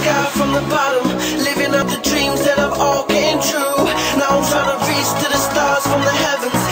sky from the bottom, living out the dreams that I've all came true. Now I'm trying to reach to the stars from the heavens.